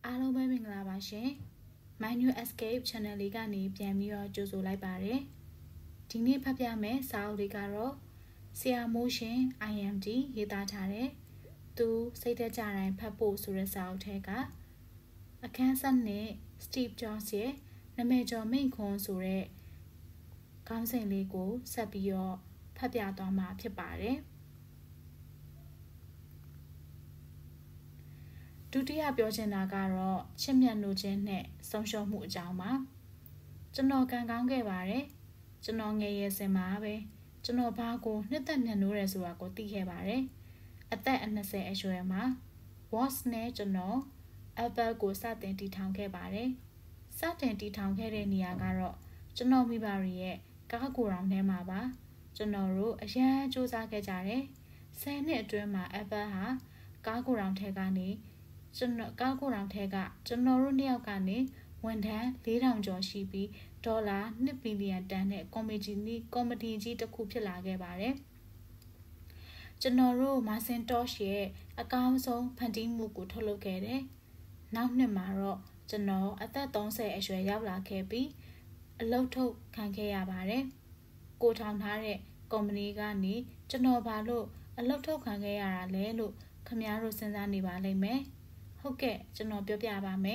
အားလုံးပဲမင်္ဂလာပါရှင် My New Escape Channel လေးကနေပြန်ပြီးတော့ကြိုဆိုလိုက်ပါတယ်ဒီနေ့ဖတ်ပြမယ်စာအုပ်လေးကတော့ဆရာမိုးရှင် IMD ရေးသားထားတဲ့သူစိတ်သက်ကြတိုင်းဖတ်ဖို့ဆိုတဲ့စာအုပ်ထဲကအခန်းဆက်နဲ့ Steve Jobs ရဲ့နာမည်ကျော်မိန့်ခွန်းဆိုတဲ့ခေါင်းစဉ်လေးကိုဆက်ပြီးတော့ဖတ်ပြသွားမှာဖြစ်ပါတယ်ဒုတိယပြောချင်တာကတော့ချစ်မြတ်နိုးခြင်းနဲ့ဆုံးရှုံးမှုအကြောင်းပါကျွန်တော်ကံကောင်းခဲ့ပါတယ်ကျွန်တော်ငယ်ရွယ်စဉ်မှာပဲကျွန်တော်ဘာကိုနှစ်သက်မြတ်နိုးတယ်ဆိုတာကိုသိခဲ့ပါတယ်အသက်20အရွယ်မှာ Watts နဲ့ကျွန်တော် Apple ကိုစတင်တည်ထောင်ခဲ့ပါတယ်စတင်တည်ထောင်ခဲ့တဲ့နေရာကတော့ကျွန်တော်မိဘတွေရဲ့ကားကိုယ်တော်ထဲမှာပါကျွန်တော်တို့အရန်စူးစမ်းခဲ့ကြတယ်10နှစ်အတွင်းမှာ Apple ဟာကားကိုယ်တော်ထဲကနေကျွန်တော်တို့နှစ်ယောက်ကနေဝန်ထမ်း4000ကျော်ရှိပြီးဒေါ်လာ2ဘီလီယံတန်တဲ့ကော်မတီကြီးတစ်ခုဖြစ်လာခဲ့ပါတယ်ကျွန်တော်တို့ Macintosh ရဲ့အကောင်းဆုံးဖန်တီးမှုကိုထုတ်လုပ်ခဲ့တယ်နောက်နှစ်မှာတော့ကျွန်တော်အသက်30အရွယ်ရောက်လာခဲ့ပြီးအလုပ်ထုတ်ခံခဲ့ရပါတယ်ကိုထောင်ထားတဲ့ကုမ္ပဏီကနေကျွန်တော်ဘာလို့အလုပ်ထုတ်ခံခဲ့ရတာလဲလို့ခင်ဗျားတို့စဉ်းစားနေပါလိမ့်မယ်ဟုတ်ကဲ့ကျွန်တော်ပြောပြပါမယ်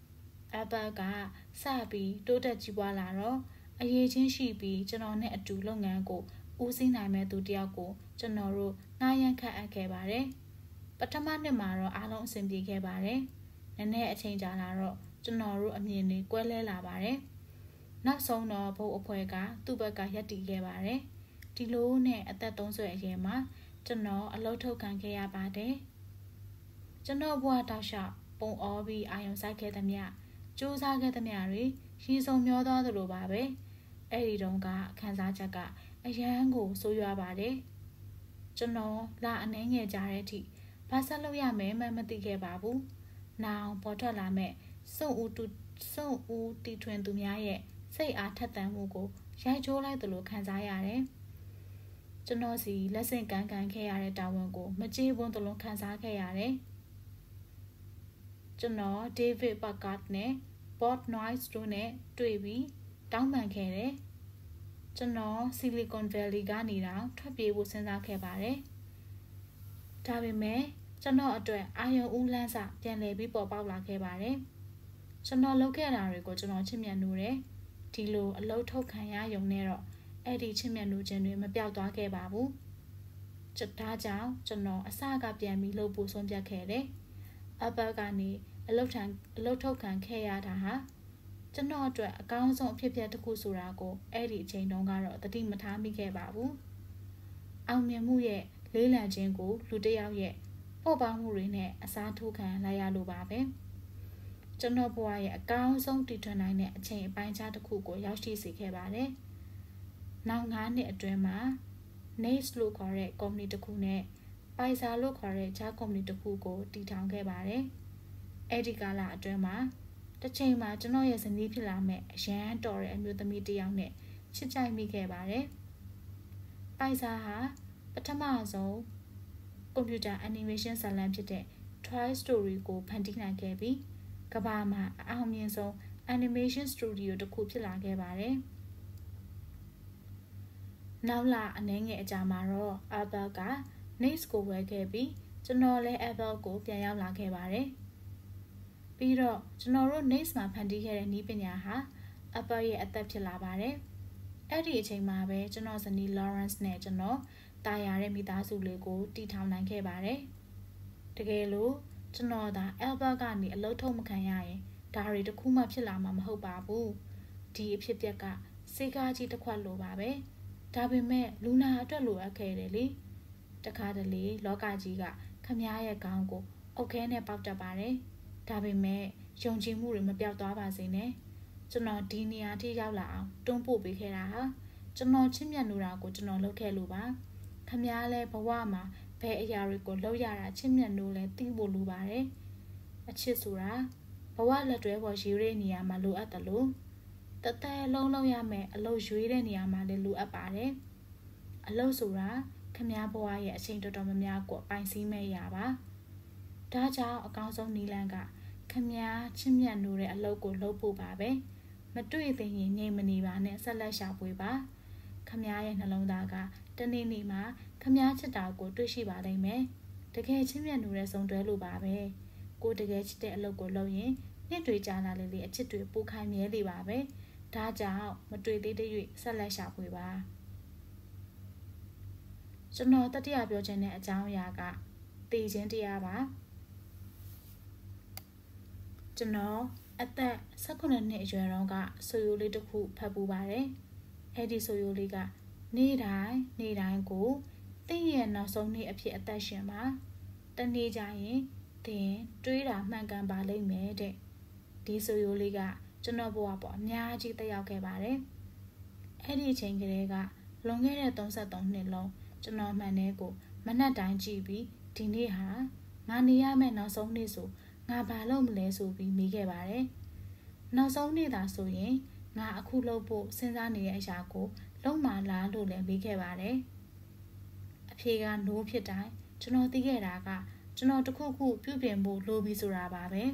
Apple ကစပြီးတိုးတက်ကြီးပွားလာတော့အရေးချင်းရှိပြီးကျွန်တော်နဲ့အတူလုပ်ငန်းကိုဦးစီးနိုင်မဲ့သူတယောက်ကိုကျွန်တော်တို့နှားရမ်းခန့်အပ်ခဲ့ပါတယ်ပထမနှစ်မှာတော့အားလုံးအဆင်ပြေခဲ့ပါတယ်နည်းနည်းအချိန်ကြာလာတော့ကျွန်တော်တို့အမြင်တွေကွဲလဲလာပါတယ်နောက်ဆုံးတော့ဘုတ်အဖွဲ့ကသူ့ဘက်ကရပ်တည်ခဲ့ပါတယ်ဒီလိုနဲ့အသက်30အရွယ်မှာကျွန်တော်အလုပ်ထုတ်ခံခဲ့ရပါတယ်ကျွန်တော်ဘဝတောက်လျှောက်ပုံအောပြီးအာယုံစိုက်ခဲ့သမျှစူးစမ်းခဲ့သမျှတွေရီစုံမျောသွားသလိုပါပဲအဲ့ဒီတုန်းကခံစားချက်ကအရန်ကိုဆိုးရွားပါတယ်ကျွန်တော်လာအနှဲငယ်ကြတဲ့အထိဘာဆက်လုပ်ရမယ်မှမသိခဲ့ပါဘူးနောင်ပေါ်ထွက်လာမဲ့စွန့်ဦးတီထွင်သူများရဲ့စိတ်အားထက်သန်မှုကိုရိုက်ချိုးလိုက်သလိုခံစားရတယ်ကျွန်တော်စီလက်ဆင့်ကမ်းခဲ့ရတဲ့တာဝန်ကိုမကြေပွန်းသလိုခံစားခဲ့ရတယ်ကျွန်တော် David Packard နဲ့ Bob Noyce တို့နဲ့တွေ့ပြီးတောင်းပန်ခဲ့တယ်ကျွန်တော် Silicon Valley ကနေတော့ထွက်ပြေးဖို့စဉ်းစားခဲ့ပါတယ်ဒါပေမဲ့ကျွန်တော်အတွက်အာယုံဦးလန်းစာပြန်လည်ပြီးပေါ်ပေါက်လာခဲ့ပါတယ်ကျွန်တော်လုပ်ခဲ့တာတွေကိုကျွန်တော်ချစ်မြတ်နိုးတယ်ဒီလိုအလုပ်ထုတ်ခံရရုံနဲ့တော့အဲ့ဒီချစ်မြတ်နိုးခြင်းတွေမပြောက်သွားခဲ့ပါဘူးဒါကြောင့်ကျွန်တော်အစကပြန်ပြီးလုပ်ဖို့ဆုံးဖြတ်ခဲ့တယ် Apple ကနေအလုပ်ထုတ်ခံခဲ့ရတာဟာကျွန်တော်အတွက်အကောင်းဆုံးအဖြစ်အပျက်တစ်ခုဆိုတာကိုအဲ့ဒီအချိန်တုန်းကတော့သတိမထားမိခဲ့ပါဘူးအောင်မြင်မှုရဲ့လေးလံခြင်းကိုလူတစ်ယောက်ရဲ့ပေါ်ပေါက်မှုတွေနဲ့အစားထိုးခံလိုက်ရလို့ပါပဲကျွန်တော်ဘဝရဲ့အကောင်းဆုံးတည်ထွင်နိုင်တဲ့အချိန်အပိုင်းခြားတစ်ခုကိုရောက်ရှိစေခဲ့ပါတယ်နောက်9နှစ်အတွင်းမှာ Nace လို့ခေါ်တဲ့ကုမ္ပဏီတစ်ခုနဲ့ Pfizer လို့ခေါ်တဲ့ခြားကုမ္ပဏီတစ်ခုကိုတည်ထောင်ခဲ့ပါတယ်အဲ့ဒီကာလအတွင်းမှာတစ်ချိန်မှာကျွန်တော်ရဲ့ဇနီးဖြစ်လာမဲ့အရန်တော်တဲ့အမျိုးသမီးတစ်ယောက်နဲ့ချစ်ကြိုက်မိခဲ့ပါတယ်။ Pfizer ဟာပထမဆုံးကွန်ပျူတာ animation ဇာတ်လမ်းဖြစ်တဲ့ Toy Story ကိုဖန်တီးနိုင်ခဲ့ပြီးကမ္ဘာမှာအအောင်မြင်ဆုံး animation studio တစ်ခုဖြစ်လာခဲ့ပါတယ်။နောက်လာအနည်းငယ်အကြာမှာတော့ Apple က Nace ကိုဝယ်ခဲ့ပြီးကျွန်တော်လည်း Apple ကိုပြန်ရောက်လာခဲ့ပါတယ်။ပြီးတော့ကျွန်တော်တို့ Nace မှာဖန်တီးခဲ့တဲ့နည်းပညာဟာ Apple ရဲ့အသက်ဖြစ်လာပါတယ်။အဲ့ဒီအချိန်မှာပဲကျွန်တော်ဇနီး Lawrence နဲ့ကျွန်တော်တာယာတဲ့မိသားစုလေးကိုတည်ထောင်နိုင်ခဲ့ပါတယ်။တကယ်လို့ကျွန်တော်သာ Apple ကနေအလုပ်ထုတ်မခံရရင်ဒါတွေတခုမှဖြစ်လာမှာမဟုတ်ပါဘူး။ဒီအဖြစ်အပျက်ကစေကားကြီးတစ်ခွက်လိုပါပဲ။ဒါပေမဲ့လူနာအတွက်လိုအပ်ခဲ့တယ်လေ။တခါတလေလောကကြီးကခမားရဲ့ခေါင်းကိုအုတ်ခဲနဲ့ပေါက်တတ်ပါတယ်။ဒါပေမဲ့ယုံကြည်မှုတွေမပြောက်သွားပါစေနဲ့ကျွန်တော်ဒီနေရာထိရောက်လာအောင်တွန်းပို့ပေးခဲ့တာဟာကျွန်တော်ချစ်မြတ်နိုးတာကိုကျွန်တော်လုပ်ခဲ့လို့ပါခမည်းလဲဘဝမှာဘယ်အရာတွေကိုလုပ်ရတာချစ်မြတ်နိုးလဲသိဖို့လိုပါတယ်အချစ်ဆိုတာဘဝလက်တွဲပေါ်ရွေးတဲ့နေရာမှာလိုအပ်တယ်လို့တသက်လုံးလုံးရမယ်အလုပ်ရွေးတဲ့နေရာမှာလည်းလိုအပ်ပါတယ်အလုပ်ဆိုတာခမည်းဘဝရဲ့အချိန်တော်တော်များများကိုပိုင်စည်းမဲ့ရပါဒါကြောင့်အကောင်းဆုံးနည်းလမ်းကခ Kamia Chimian Nure a local lopo babe. Madui the name Maniva ne Salasha Wiba. Kamia and Alondaga, Tanini Kamia Chatago, Dushiba they may. The Chimian Nures on Delu babe. Go to get the local lawyer. Nitri Jana Lily a chitu Bukai Mieli babe. Taja, Madui de Salasha Wiba. So no that you have your genet down yaga. The gentiaba. General at the second nature ronga, so you little who pabubare. Eddie so you liga. Need I go. The year now so near appear at the shema. The need I, then, Drida Mangan Ballet made. This so you liga. General Boabo, Nyaji the Yakebare. Eddie Changerega, longer don't set on Nilo. General Manego, Manadine GB, Tiniha, Mania men now so niso. Nga balom le so bi mi ke bareနောက်ဆုံးနေတာဆိုရင်ငါအခုလုပ်ဖို့စဉ်းစားနေတဲ့အရာကိုလုံးမလားလို့လည်းမေးခဲ့ပါတယ်အဖြေက no ဖြစ်တိုင်းကျွန်တော်သိခဲ့တာကကျွန်တော်တခုခုပြုပြင်ဖို့လိုပြီဆိုတာပါပဲ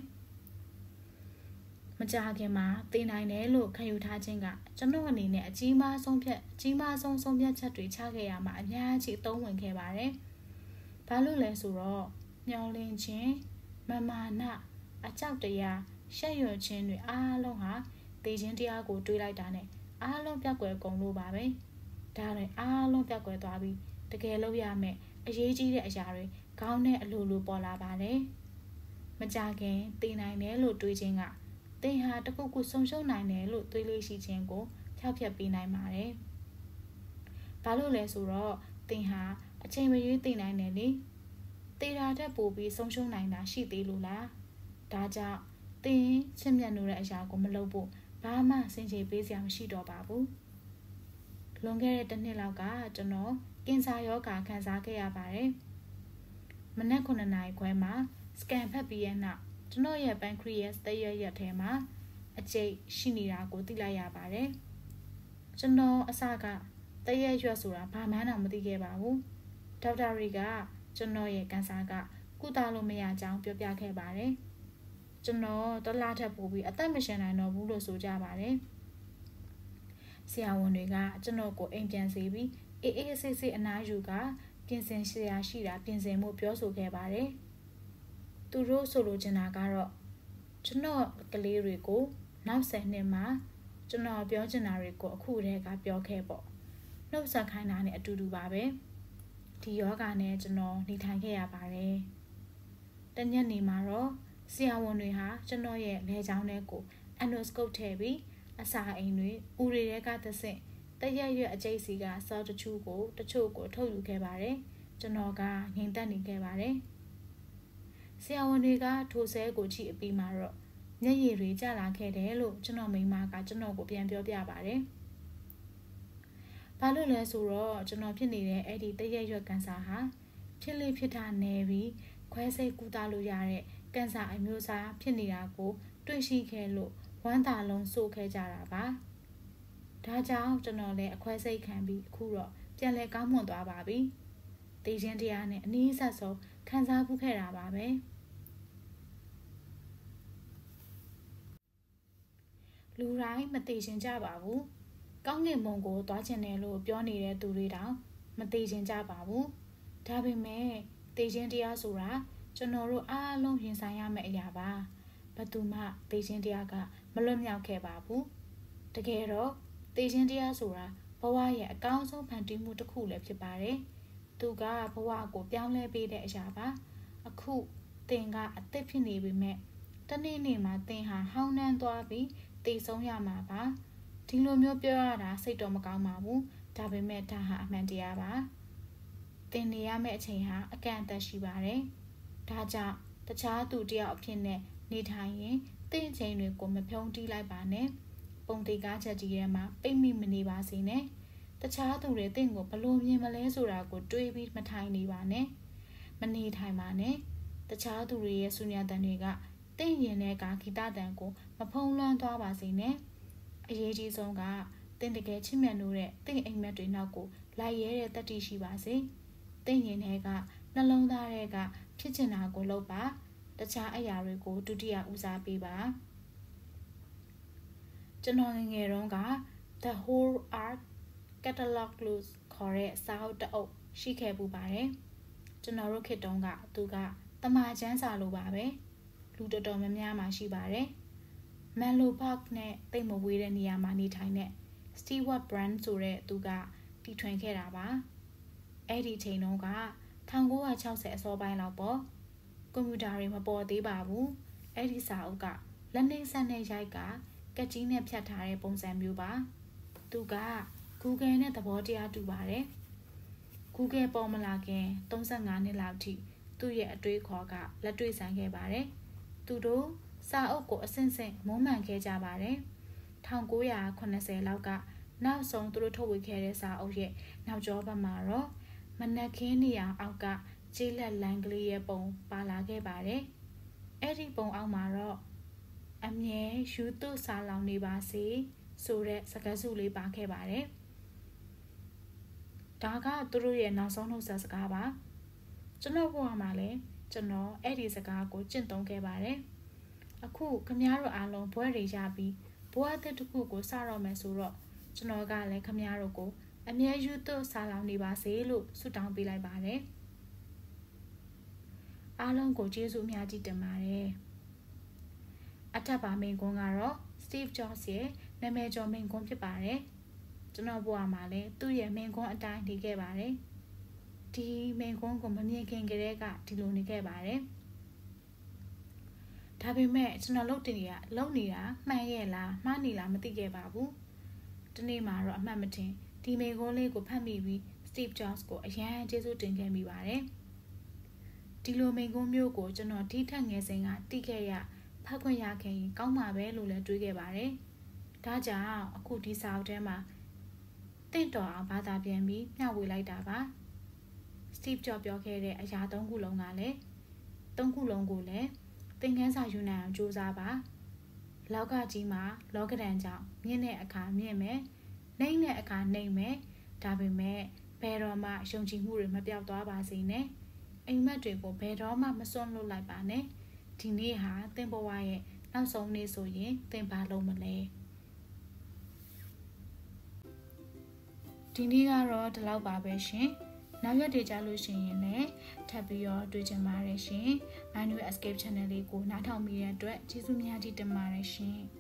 မကြာခင်မှာသိနိုင်တယ်လို့ခံယူထားခြင်းကကျွန်တော်အနေနဲ့အကြီးမားဆုံးဆုံးဖြတ်ချက်တွေချခဲ့ရမှာအများကြီးအသုံးဝင်ခဲ့ပါတယ်ဘာလို့လဲဆိုတော့မျောလင်းခြင်းမမာနအကြောက်တရားရှက်ရွံ့ခြင်းတွေအားလုံးဟာသိခြင်းတရားကိုတွေးလိုက်တာနဲ့အားလုံးပြောက်ကွယ်ကုန်လို့ပါပဲဒါလည်းအားလုံးပြောက်ကွယ်သွားပြီးတကယ်လို့ရမယ်အရေးကြီးတဲ့အရာတွေခေါင်းနဲ့အလိုလိုပေါ်လာပါတယ်မကြခင်သိနိုင်တယ်လို့တွေးခြင်းကသင်ဟာတခုခုဆုံးရှုံးနိုင်တယ်လို့တွေးလို့ရှိခြင်းကိုဖျောက်ဖျက်ပေးနိုင်ပါတယ်ဘာလို့လဲဆိုတော့သင်ဟာအချိန်မရွေးသိနိုင်တယ်လေတေရာတက်ပို့ပြီးဆုံးရှုံးနိုင်တာရှိသေးလို့လားဒါကြောင့်သင်ချစ်မြတ်နိုးတဲ့အရာကိုမလုပ်ဖို့ဘာမှစင်ကြေပေးစရာမရှိတော့ပါဘူးလွန်ခဲ့တဲ့တစ်နှစ်လောက်ကကျွန်တော်ကင်ဆာရောဂါခံစားခဲ့ရပါတယ်မနက်9 နာရီခွဲမှာစကန်ဖတ်ပြီးရဲ့နောက်ကျွန်တော်ရဲ့ pancreas တရက်ရက်ထဲမှာအကျိတ်ရှိနေတာကိုသိလိုက်ရပါတယ်ကျွန်တော်အစကတရက်ရွက်ဆိုတာဘာမှန်းတော့မသိခဲ့ပါဘူးဒေါက်တာတွေကကျွန်တော်ရဲ့ကန်ဆာကကုသလို့မရကြောင်းပြောပြခဲ့ပါတယ်ကျွန်တော်တလားထပ်ပို့ပြီးအသက်မရှင်နိုင်တော့ဘူးလို့ဆိုကြပါတယ်ဆရာဝန်တွေကကျွန်တော်ကိုအိမ်ပြန်စေပြီးအေးအေးဆေးဆေးအနားယူကပြင်ဆင်ဆရာရှိတာပြင်ဆင်မှုပြောဆိုခဲ့ပါတယ်သူတို့ဆိုလိုချင်တာကတော့ကျွန်တော်ကလေးတွေကိုနောက်10 နှစ်မှာကျွန်တော်ပြောချင်တာတွေကိုအခုတည်းကပြောခဲ့ပေါ့နှုတ်ဆက်ခိုင်းတာနဲ့အတူတူပါပဲဒီယောဂနဲ့ကျွန်တော်နေထိုင်ခဲ့ရပါတယ်တညနေမှာတော့ဆရာဝန်တွေဟာကျွန်တော်ရဲ့လဲချောင်းထဲကို endoscope ထည့်ပြီးအစာအိမ်တွေဥရီတွေကသဆင့်တရက်ရွက်အကျိတ်စီကစောတချို့ကိုထုတ်ယူခဲ့ပါတယ်ကျွန်တော်ကငြိမ်သက်နေခဲ့ပါတယ်ဆရာဝန်တွေကထိုဆဲကိုကြည့်အပြီးမှာတော့မျက်ရည်တွေကျလာခဲ့တယ်လို့ကျွန်တော်မိန်းမကကျွန်တော်ကိုပြန်ပြောပြပါတယ်ဘာလို့လဲဆိုတော့ကျွန်တော်ဖြစ်နေတဲ့အဲ့ဒီတရက်ရွက်ကန်ဆာဟာဖြစ်လေဖြစ်တာနေပြီးခွဲစိတ်ကုသလို့ရတဲ့ကန်ဆာအမျိုးအစားဖြစ်နေတာကိုတွေ့ရှိခဲ့လို့ဝမ်းသာလုံးစိုးခဲ့ကြတာပါဒါကြောင့်ကျွန်တော်လည်းအခွဲစိတ်ခံပြီးအခုတော့ပြန်လဲကောင်းမွန်သွားပါပြီသိချင်းတရားနဲ့အနည်းဆက်ဆုံးခံစားမှုခဲ့တာပါပဲလူတိုင်းမသိချင်းကြပါဘူးကောင်းကင်ဘုံကိုသွားချင်တယ်လို့ပြောနေတဲ့သူတွေတောင်မသိချင်းကြပါဘူးဒါပေမဲ့သိချင်းတရားဆိုတာကျွန်တော်တို့အားလုံးရင်ဆိုင်ရမယ့်အရာပါဘယ်သူမှသိချင်းတရားကမလွတ်မြောက်ခဲ့ပါဘူးတကယ်တော့သိချင်းတရားဆိုတာဘဝရဲ့အကောင်းဆုံးဖန်တီးမှုတစ်ခုလည်းဖြစ်ပါတယ်သူကဘဝကိုပြောင်းလဲပေးတဲ့အရာပါအခုသင်ကအသက်ဖြစ်နေပေမဲ့တနေ့နေ့မှာသင်ဟာဟောင်းနှမ်းသွားပြီးသိဆုံးရမှာပါဒီလိုမျိုးပြောရတာစိတ်တော့မကောင်းပါဘူးဒါပေမဲ့ဒါဟာအမှန်တရားပါသင်နေရမယ့်အချိန်ဟာအကန့်အသတ်ရှိပါတယ်ဒါကြောင့်တခြားသူတယောက်အဖြစ်နဲ့နေထိုင်ရင်သင်ချိန်တွေကိုမဖြုံးတီးလိုက်ပါနဲ့ပုံတေကားချက်ကြီးထဲမှာပိတ်မိမနေပါစေနဲ့တခြားသူတွေသင်ကိုဘလို့မြင်မလဲဆိုတာကိုတွေးပြီးမထိုင်နေပါနဲ့မနေထိုင်ပါနဲ့တခြားသူတွေရဲ့ဆူညံတန်တွေကသင်ရင်တဲ့ဂီတတန်ကိုမဖုံးလွှမ်းသွားပါစေနဲ့အရေးကြီးဆုံးကသင်တကယ်ချစ်မြတ်လို့တဲ့သင်အိမ်မက်တွေနောက်ကိုလိုက်ရဲတဲ့တတ္တိရှိပါစေသင်ရင်ထဲကနှလုံးသားထဲကဖြစ်ချင်တာကိုလုပ်ပါတခြားအရာတွေကိုဒုတိယဦးစားပေးပါကျွန်တော်ငယ်တုန်းက The Whole Art Catalog လို့ခေါ်တဲ့စာအုပ်တစ်အုပ်ရှိခဲ့ပူပါတယ်ကျွန်တော်တို့ခေတ်တုန်းကသူကတမန်ကျန်းစာလိုပါပဲလူတော်တော်များများမှရှိပါတယ်မန်လိုပါ့ခ်နဲ့တိတ်မဝေးတဲ့နေရာမှာနေထိုင်တဲ့ Stewart Brand ဆိုတဲ့သူကတီထွင်ခဲ့တာပါအဲ့ဒီချိန်တုန်းက1960အစောပိုင်းလောက်ပေါ့ကွန်ပျူတာတွေမပေါ်သေးပါဘူးအဲ့ဒီစာအုပ်ကလက်နှိပ်စက်နဲ့ရိုက်ကကက်ကြီးနဲ့ဖြတ်ထားတဲ့ပုံစံမျိုးပါသူက Google နဲ့သဘောတရားတူပါတယ် Google ပေါ်မလာခင်35နှစ်လောက်ထိသူ့ရဲ့အတွေးခေါ်ကလက်တွေ့ဆိုင်ခဲ့ပါတယ်သူတို့စာအုပ်ကိုအဆင့်ဆင့်မုံမှန်ခဲ့ကြပါတယ်1980လောက်ကနောက်ဆုံးသူတို့ထုတ်ဝေခဲ့တဲ့စာအုပ်ရဲ့နောက်ကျောဘက်မှာတော့မနက်ခင်းနေအောင်အောက်ကကျေးလက်လမ်းကလေးရဲ့ပုံပါလာခဲ့ပါတယ်အဲ့ဒီပုံအောက်မှာတော့အမြဲယူသွစာလောင်နေပါစေဆိုတဲ့စကားစုလေးပါခဲ့ပါတယ်ဒါကသူတို့ရဲ့နောက်ဆုံးနှုတ်ဆက်စကားပါကျွန်တော်ဘဝမှာလည်းကျွန်တော်အဲ့ဒီစကားကိုကျင့်သုံးခဲ့ပါတယ်အခုခမည်းတော်အားလုံးဘွဲတွေရပြီးဘဝအသစ်တစ်ခုကိုစတော့မယ်ဆိုတော့ကျွန်တော်ကလည်းခမည်းတော်ကိုအမြဲယူသွစာလောင်နေပါစေလို့ဆုတောင်းပေးလိုက်ပါတယ်အားလုံးကိုကျေးဇူးအများကြီးတင်ပါတယ်အထက်ပါမိန်ကွန်းကတော့ Steve Jobs ရဲ့နာမည်ကျော်မိန်ကွန်းဖြစ်ပါတယ်ကျွန်တော်ဘဝမှာလည်းသူ့ရဲ့မိန်ကွန်းအတိုင်းနေခဲ့ပါတယ်ဒီမိန်ကွန်းကိုမမြင်ခင်ကတည်းကဒီလိုနေခဲ့ပါတယ်ဒါပေမဲ့ကျွန်တော်လုပ်နေတာမှန်ရဲ့လားမှားနေလားမသိခဲ့ပါဘူးဒီနေ့မှာတော့အမှတ်မထင်ဒီမိန်ကွန်းလေးကိုဖတ်မိပြီး Steve Jobs ကိုအရန်ကျေးဇူးတင်ခဲ့မိပါတယ်ဒီလိုမိန်ကွန်းမျိုးကိုကျွန်တော်ဒီထက်ငယ်စဉ်ကတိခဲ့ရဖတ်ခွင့်ရခဲ့ရင်ကောင်းမှာပဲလို့လည်းတွေးခဲ့ပါတယ်ဒါကြောင့်အခုဒီစာအုပ်ထဲမှာတင့်တော်အောင်ဘာသာပြန်ပြီးမျှဝေလိုက်တာပါ Steve Jobs ပြောခဲ့တဲ့အရာ၃ခုလုံးကလည်း၃ခုလုံးကိုလည်းသင်ခန်းစာယူနိုင်အောင်ကြိုးစားပါလောကကြီးမှာလောကဒဏ်ကြောင့်မြင့်တဲ့အခါမြင့်မယ်နှိမ့်တဲ့အခါနှိမ့်မယ်ဒါပေမဲ့ဘယ်တော့မှယုံကြည်မှုတွေမပြောက်သွားပါစေနဲ့အိမ်မက်တွေကိုဘယ်တော့မှမစွန့်လွတ်လိုက်ပါနဲ့ဒီနေ့ဟာသင်ဘဝရဲ့နောက်ဆုံးနေ့ဆိုရင်သင်ဘာလုပ်မလဲဒီနေ့ကတော့ဒီလောက်ပါပဲရှင်နောက်ရက်တွေကြာလို့ရှိရင်လည်းထပ်ပြီးတော့တွေ့ကြပါရရှင် My New Escape Channel လေးကိုနားထောင်မိတဲ့အတွက်ကျေးဇူးများကြီးတင်ပါတယ်ရှင်